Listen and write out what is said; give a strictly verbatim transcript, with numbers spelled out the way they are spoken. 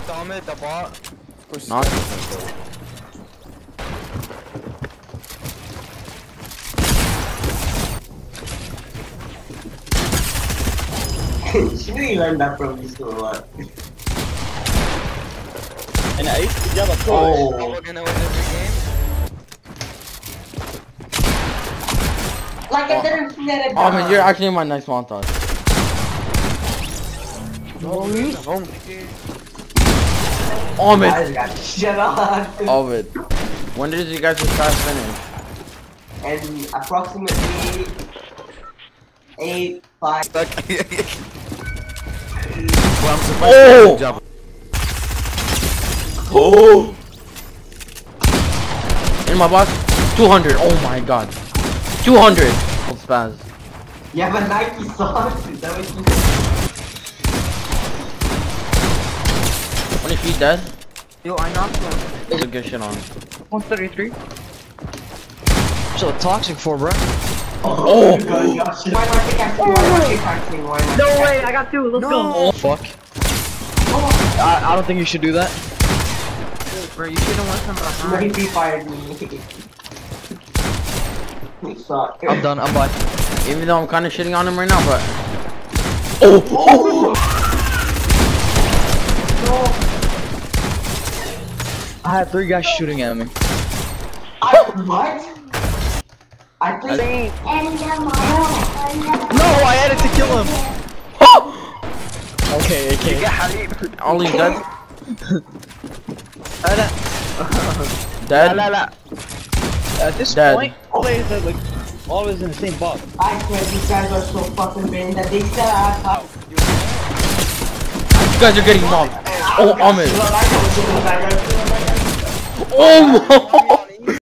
Ahmet, the bot. Not. She really learned that from this school a lot. And I used to jump a Oh. We're gonna win every game. Like I didn't get it. Oh man, you're actually my nice montage. Oh man. Shut up. Of it. When did you guys start finish? And approximately eight, five. Well, I'm surprised Oh! you did a job. Oh! In my box, two hundred. Oh my god, two hundred. Oh, spaz. You have a Nike socks. Is that what you When is he dead? Yo, I knocked him. There's a good shit on. one thirty-three. so toxic for, bro. Oh! Why not take actually? Why not take actually? Why not? No way, I got two. Let's go. Oh, fuck. I, I don't think you should do that. Bro, you shouldn't want some behind. Somebody fired me. You suck. I'm done. I'm bye. Even though I'm kind of shitting on him right now, but. Oh! Oh! I had three guys shooting at me. I what? I played. No, I had it to kill him. Okay, okay. All he's dead. Uh, that- Dead. La, la, la. At this Dead. point, players are like always in the same box. I swear these guys are so fucking brain that they still have up. You guys are getting mobbed. Oh, Ahmed. Look, I know what you're doing, I know what you're doing. Oh!